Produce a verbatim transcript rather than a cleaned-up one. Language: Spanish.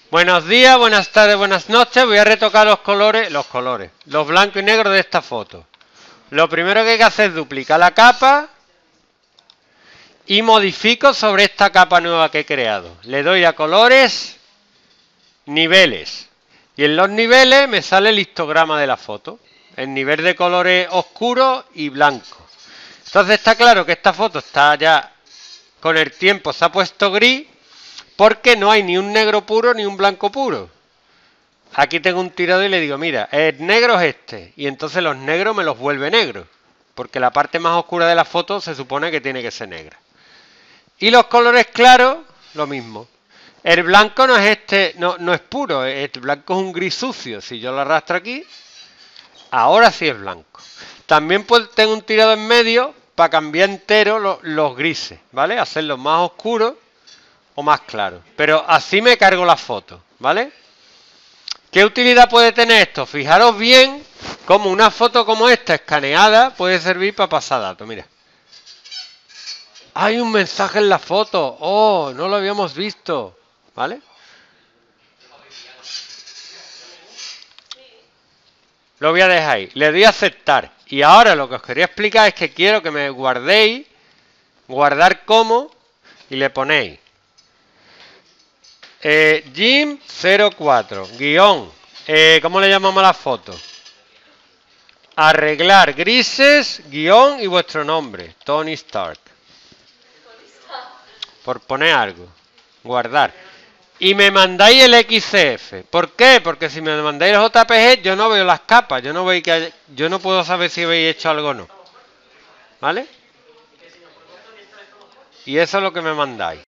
Buenos días, buenas tardes, buenas noches. Voy a retocar los colores, los colores, los blancos y negros de esta foto. Lo primero que hay que hacer es duplicar la capa y modifico sobre esta capa nueva que he creado. Le doy a colores, niveles. Y en los niveles me sale el histograma de la foto. El nivel de colores oscuros y blancos. Entonces está claro que esta foto está ya, con el tiempo se ha puesto gris, porque no hay ni un negro puro ni un blanco puro. Aquí tengo un tirado y le digo, mira, el negro es este. Y entonces los negros me los vuelve negros. Porque la parte más oscura de la foto se supone que tiene que ser negra. Y los colores claros, lo mismo. El blanco no es este, no, no es puro. El blanco es un gris sucio. Si yo lo arrastro aquí, ahora sí es blanco. También pues tengo un tirado en medio para cambiar entero los, los grises, ¿vale? Hacerlos más oscuros o más claros. Pero así me cargo la foto, ¿vale? ¿Qué utilidad puede tener esto? Fijaros bien cómo una foto como esta escaneada puede servir para pasar datos. Mira. Hay un mensaje en la foto. Oh, no lo habíamos visto. ¿Vale? Lo voy a dejar ahí. Le doy a aceptar. Y ahora lo que os quería explicar es que quiero que me guardéis, guardar como, y le ponéis eh, Jim cero cuatro, guión, eh, ¿cómo le llamamos a la foto? Arreglar grises, guión y vuestro nombre, Tony Stark. Por poner algo, guardar. Y me mandáis el X C F. ¿Por qué? Porque si me mandáis el J P G, yo no veo las capas. Yo no veo que haya, yo no puedo saber si habéis hecho algo o no. ¿Vale? Y eso es lo que me mandáis.